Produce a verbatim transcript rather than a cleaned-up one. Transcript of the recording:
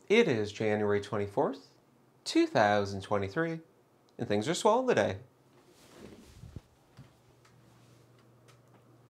It is January twenty-fourth, two thousand twenty-three, and things are swell today.